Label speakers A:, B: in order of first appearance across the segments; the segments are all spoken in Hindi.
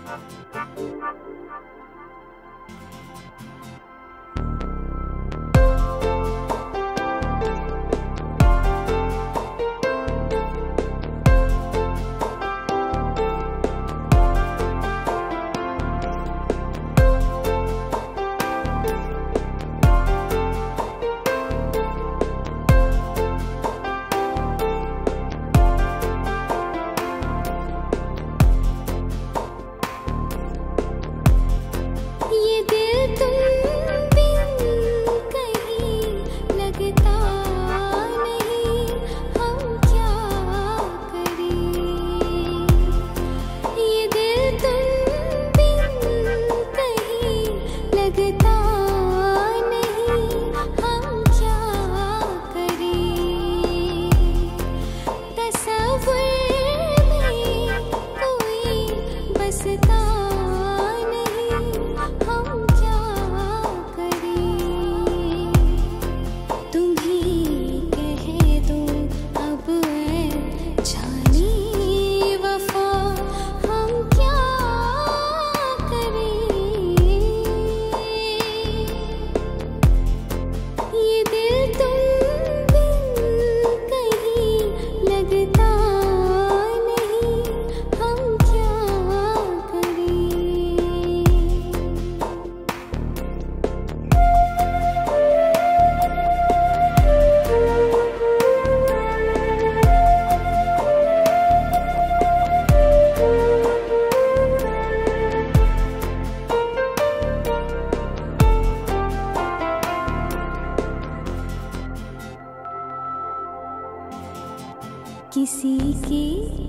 A: किसी के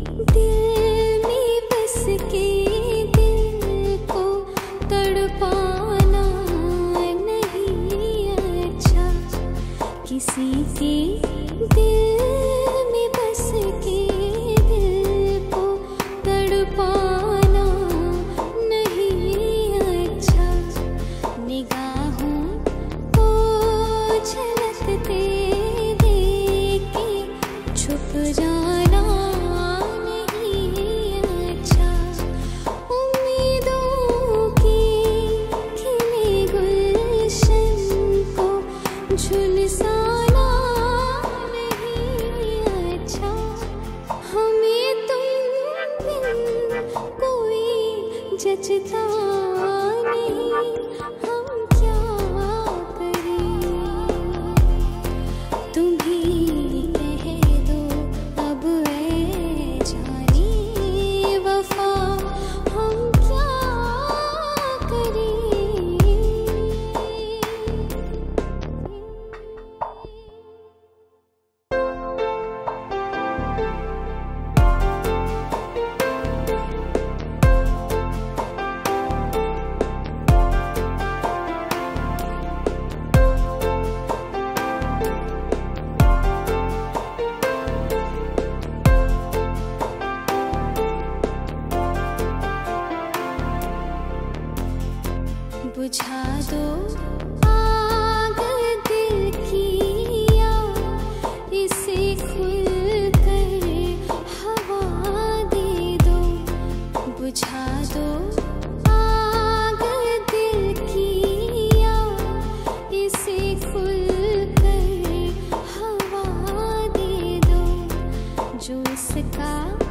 A: दिल में बस के दिल को तड़पाना नहीं अच्छा। किसी के दिल में बस के दिल को तड़पाना नहीं अच्छा। निगाहों को झलकते देख के छुप जाना नहीं अच्छा। उम्मीदों के खिले गुलशन को झुलसाना नहीं अच्छा। हमें तुम बिन कोई जचता नहीं, हम क्या करें। तुम ही कह दो अब ऐ जानी वफा, हम क्या करें। बुझा दो आग दिल की, या इसे खुल कर हवा दे दो। बुझा दो आग दिल की, या इसे खुल कर हवा दे दो। जो इसका